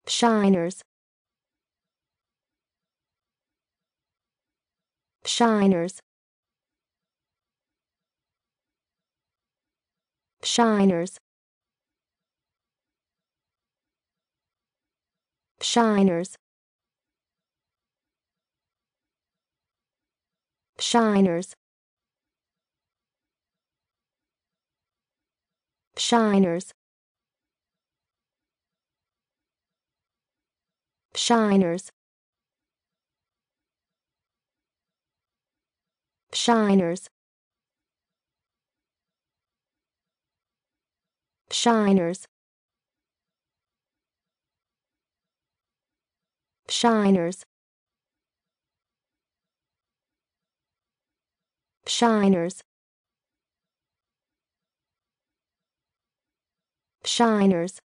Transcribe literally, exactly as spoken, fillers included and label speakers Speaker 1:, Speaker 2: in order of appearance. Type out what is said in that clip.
Speaker 1: Shiners. Shiners. Shiners. Shiners. Shiners. Shiners. Shiners. Shiners. Shiners. Shiners. Shiners. Shiners.